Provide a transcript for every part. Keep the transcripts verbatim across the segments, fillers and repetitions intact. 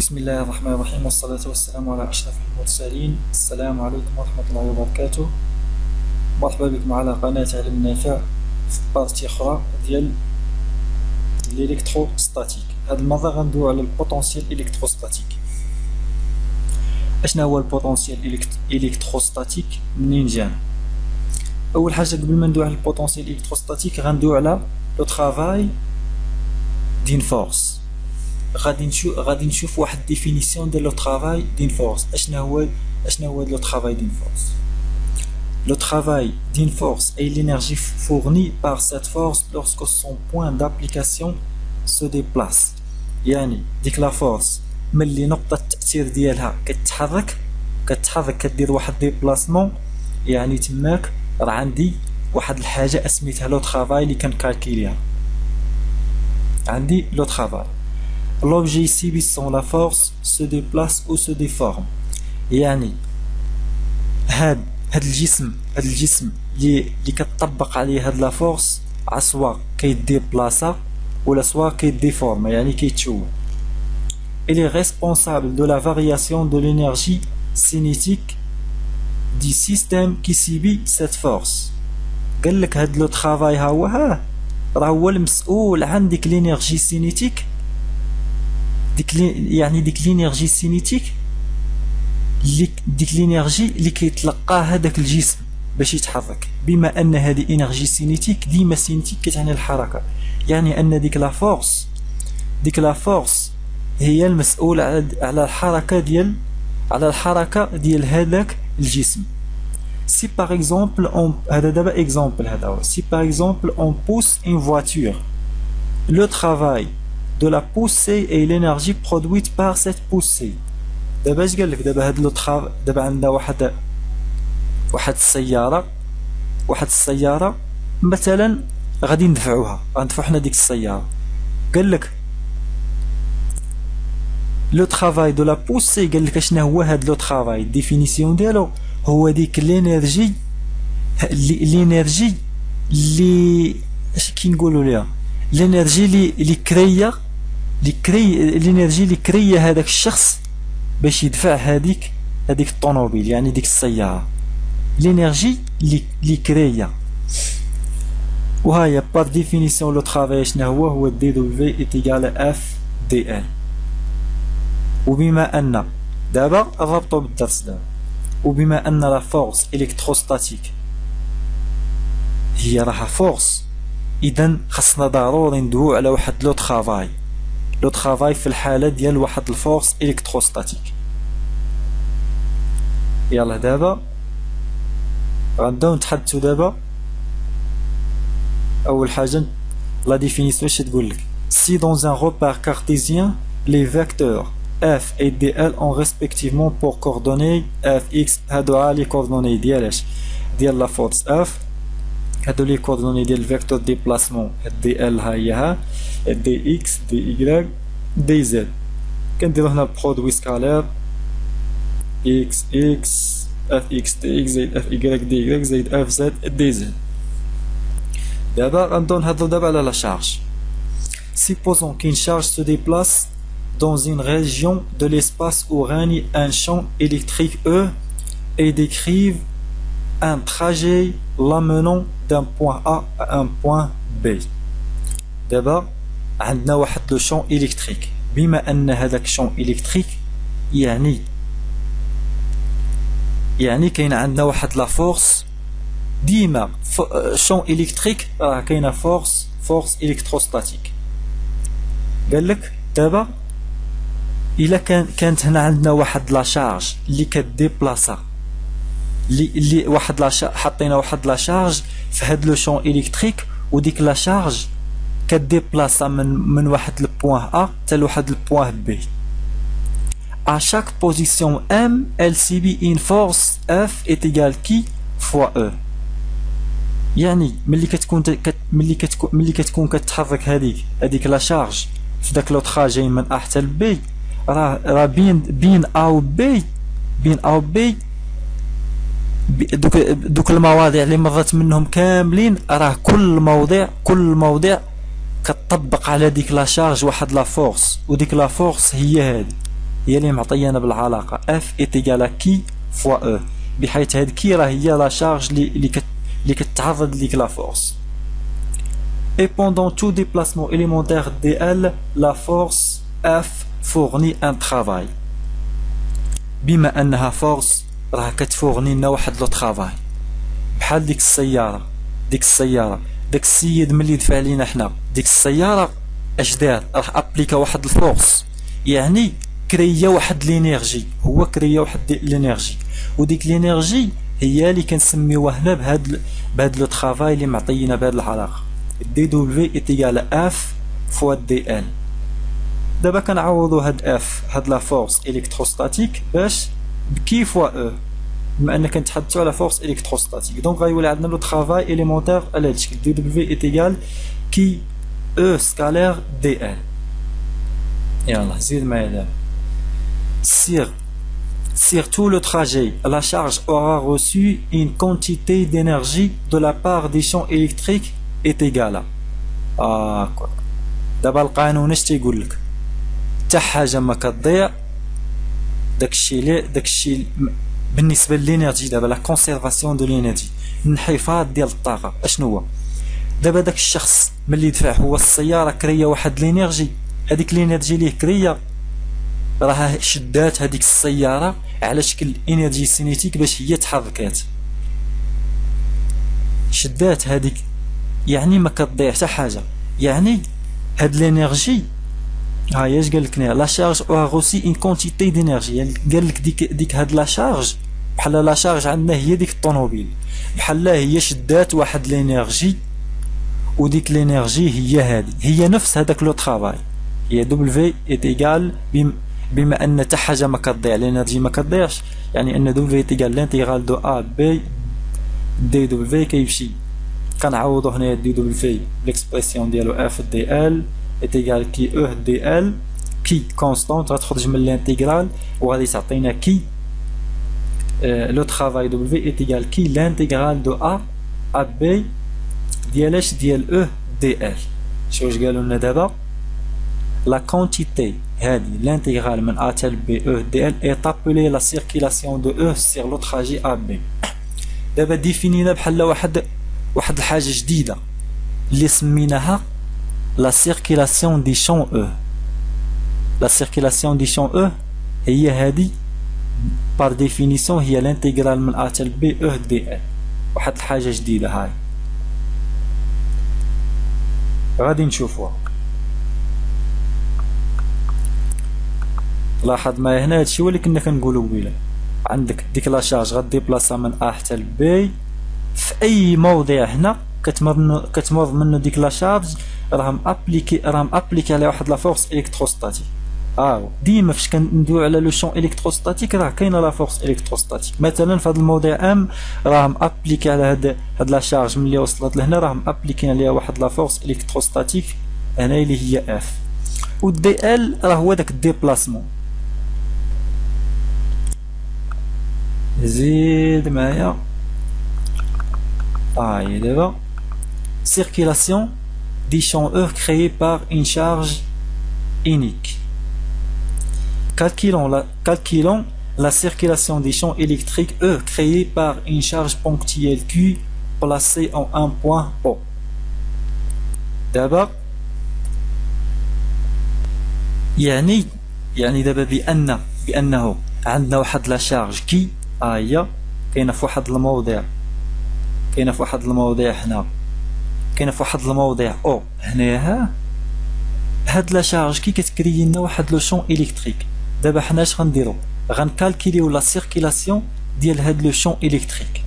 بسم الله الرحمن الرحيم، والصلاة والسلام على أشرف المرسلين. السلام عليكم ورحمة الله وبركاته. مرحبا بكم على قناة علم نافع في بارتي أخرى ديال الإلكتروستاتيك. هاد المرة غندويو على البوتنسيال إلكتروستاتيك. أشنا هو البوتنسيال إلكتروستاتيك؟ منين جانا؟ أول حاجة قبل ما ندويو على البوتنسيال إلكتروستاتيك غندويو على لو ترافاي دين فورس. غادي نشوف غادي نشوف واحد ديفينيسيون ديال لو ترافاي دين فورس. اشنا هو اشنا هو لو ترافاي دين فورس؟ Le travail d'une force est l'énergie fournie par cette force lorsque son point d'application se déplace. يعني ديك لا فورس ملي نقطة التأثير ديالها كتحرك كتحرك كدير واحد ديبلاسمون، يعني تماك راه عندي واحد الحاجة اسميتها لو ترافاي اللي كنكالكيليها. عندي لو ترافاي. L'objet subissant la force se déplace ou se déforme. يعني هاد هاد الجسم هاد الجسم اللي اللي كتطبق عليه هاد لا فورس عسوا كيديبلاصا ولا سوا كيديفورم، يعني كيتشوه. Il est responsable de la variation de l'énergie cinétique du système qui subit cette force. قال لك هاد لو ترافاي ها هو ها راه هو المسؤول عن ديك لينيرجي سينيتيك، ديك يعني ديك لينيرجي سينيتيك اللي ديك لينيرجي اللي كيتلقاها هذاك الجسم باش يتحرك. بما ان هذه انرجي سينيتيك، ديما سينيتيك كتعني الحركه، يعني ان ديك لا فورس ديك لا فورس هي المسؤول على الحركه ديال على الحركه ديال هذاك الجسم. سي باغ اكزومبل اون هذا دابا اكزومبل هذا هو سي باغ اكزومبل اون بوس اون فواتور، لو ترافاي de la poussée et l'énergie produite par cette poussée. دابا اش قال لك؟ دابا هاد لو تخاف دابا عندنا واحد واحد السياره واحد السياره مثلا غادي ندفعوها غندفعو حنا ديك السياره. قال لك لو ترافاي دو لا بوسي، قال لك اشنا هو هاد لو ترافاي؟ الديفينيسيون ديالو هو ديك لينيرجي لينيرجي اللي اش كينقولوا ليها لينيرجي اللي اللي كريه اللي كري الانرجي اللي كريه هذاك الشخص باش يدفع هذيك هذيك الطوموبيل، يعني ديك السياره. الانرجي اللي اللي كريه. وهاي بار ديفينيسيون لو ترافاي شنو هو؟ هو دي دبليو اي ايكال اف دي ال. وبما ان دابا نربطو بالدرس دابا، وبما ان لا فورس الكتروستاتيك هي راها فورس، اذا خاصنا ضروري ندويو على واحد لو ترافاي لو ترافاي في الحاله ديال واحد الفورس الكتروستاتيك. يلا دابا غنبداو نتحدثوا دابا. اول حاجه لا ديفينيسيون اش تقول لك؟ سي دون ان روبير كارتيزيان لي فيكتور اف اي دي ال اون ريسبكتيفمون بور كوردوني اف اكس، هادو لي كوردوني ديالاش ديال لا فورس اف، هادو لي كوردوني ديال الفيكتور ديبلاسمون دي ال ها هي ها دي اكس دي اي دي زد. كنديرو هنا برودوي سكالير اكس اكس اف اكس دي اكس زائد اف اي دي اي زائد اف زد دي زد. دابا غنبداو نهضرو دابا على لا شارج. سيبوزون كاين شارج سو ديبلاس dans une région de l'espace où règne un champ électrique E et décrive un trajet l'amenant d'un point A à un point B. دابا عندنا واحد لو شون الكتريك. بما ان هذاك شون الكتريك يعني يعني كاين عندنا واحد لا فورس. ديما شون الكتريك راه كاينه فورس فورس الكتروستاتيك. قال لك دابا الا كان كانت هنا عندنا واحد لا شارج اللي كديبلاصا اللي اللي واحد لا حطينا واحد لا شارج في هاد لو شون الكتريك، وديك لا شارج كديبلاصا من من واحد البوان ا حتى لواحد البوان بي. à chaque position M elle subit une force F est égale qui fois E. يعني ملي كتكون ملي كتكون ملي كتكون كتحرك هذيك هذيك لا شارج في داك لو تراجي من ا حتى لبي، راه راه بين بين ا و بي بين ا و بي دوك دوك المواضيع اللي مرات منهم كاملين، راه كل موضع كل موضع كتطبق على ديك لا شارج واحد لا فورس، وديك لا فورس هي هذه هي اللي معطيانا بالعلاقه اف ايتيغال كي فوا او، بحيث هاد كي راه هي لا شارج اللي اللي كت اللي كتعرض ليك لا فورس. Et pendant tout déplacement élémentaire dl, la force F fournit un travail. بما انها فورس راه كتفورني لنا واحد لو طرافاي. بحال ديك السياره ديك السياره داك السيد ملي دفع لينا حنا ديك السياره اش دار؟ راح ابليكا واحد الفورس، يعني كريا واحد لينيرجي، هو كريا واحد لينيرجي، وديك لينيرجي هي اللي كنسميوها هنا بهاد بهاد لو طرافاي اللي معطينا بهاد العلاقه دي دبليو ايتيغال اف فوا دي ال. دابا كنعوضوا هاد اف هاد لا فورس الكتروستاتيك باش بكي فوا او، بما ان كنتحدثوا على فورس الكتروستاتيك، دونك غيولي عندنا لو طرافاي اليمونتير على هاد الشكل دي دبليو ايتيغال كي او سكالير دي ال. يلا زيد معايا دابا. سير Sur tout le trajet, la charge aura reçu une quantité d'énergie de la part des champs électriques est égale. آه دابا القانون اش تيقول لك؟ حتى حاجه ما كتضيع، داكشي لي داكشي بالنسبه للانرجي. دابا لا كونسيرفاسيون دو لينرجي، الانحفاظ ديال الطاقه اشنو هو؟ دابا داك الشخص ملي دفع هو السياره كريا واحد لينرجي، هذيك لينرجي ليه كريا راه شدات هذيك السياره على شكل انرجي سينيتيك باش هي تحركات، شدات هذيك، يعني ما كتضيع حتى حاجه. يعني هاد لينرجي ها هي اش قال لك هنا؟ لا شارج او روسي ان كونتيتي دينيرجي، يعني قال لك ديك ديك هاد لا شارج بحال لا شارج عندنا هي ديك الطوموبيل، بحال هي شدات واحد لينرجي، وديك لينرجي هي هادي هي نفس هذاك لو طرافاي، هي دبليو ايتيغال بما ان حتى حاجه ما كتضيع، الانرجي ما كتضيعش، يعني ان دبليو ايتيغال لانتيغرال دو ا بي دي دبليو كيمشي. كنعوضو هنايا دي دبليو ليكسبرسيون ديالو اف دي ال ايتيغال كي او دي ال، كي كونستانت غتخرج من الانتيغرال وغادي تعطينا كي لو طرافاي دبليو ايتيغال كي لانتيغرال دو ا ا بي ديال اش ديال او دي ال. شوف واش قالوا لنا دابا؟ لا كونتيتي هادي l'intégral من A tel B E dl est appelée la circulation de E sur le trajet A B. دابا ديفينينا بحال واحد واحد الحاجه جديده اللي سميناها la circulation des champs E. la circulation des champs E هي هادي par définition هي l'intégral من A tel B E dl، واحد الحاجه جديده هاي غادي نشوفوها. لاحظ معايا هنا هادشي هو اللي كنا كنقولو قبيله، عندك ديك لا شارج غديبلاصا من ا حتى ل بي في اي موضع هنا كتمر كتمر منه ديك لا شارج، راهم ابليكي راهم ابليكي على واحد لا فورس الكتروستاتيك. اه ديما فاش كندويو على لو شون الكتروستاتيك راه كاينه لا فورس الكتروستاتيك. مثلا في هذا الموضع ام راهم ابليكي على هاد هاد لا شارج ملي وصلت لهنا راهم ابليكي عليها واحد لا فورس الكتروستاتيك هنا اللي هي اف، و دي ال راه هو داك الديبلاسمون. زيد معايا هاي دابا circulation des champs E créés par une charge unique. Calculons la, calculons la circulation des champs électriques E créés par une charge ponctuelle Q placée en un point O. دابا يعني يعني دابا بأن بأنه عندنا واحد لا شارج كي ها هي كاينه في واحد الموضع، كاينه في واحد الموضع هنا، كاينه في واحد الموضع او هنايا. ها هاد لا شارج كي كتكري لنا واحد لو شون الكتريك. دابا حنا اش غنديرو؟ غنكالكيليو لا سيركيلاسيون ديال هاد لو شون الكتريك،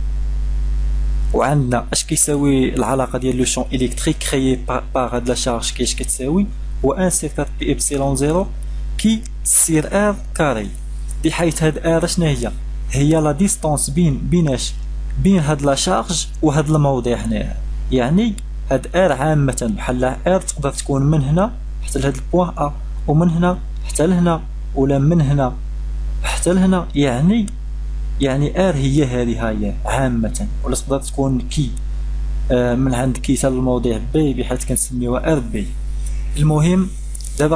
وعندنا اش كيساوي العلاقه ديال لو شون الكتريك كريي بار هاد لا شارج كي اش كتساوي؟ هو واحد سي أربعة بي إبسيلون زيرو كي سير ار كاري، بحيث هاد ار اشنا هي؟ هي لا ديستونس بين بيناش بين هاد لا شارج وهاد الموضع هنايا. يعني هاد ار عامه بحال ار تقدر تكون من هنا حتى لهاد البوان ا، ومن هنا حتى لهنا، ولا من هنا حتى لهنا. يعني يعني ار هي هذه هي عامه، ولا تقدر تكون كي آه من عند كي حتى للموضع بي بحيث كنسميوها ار بي. المهم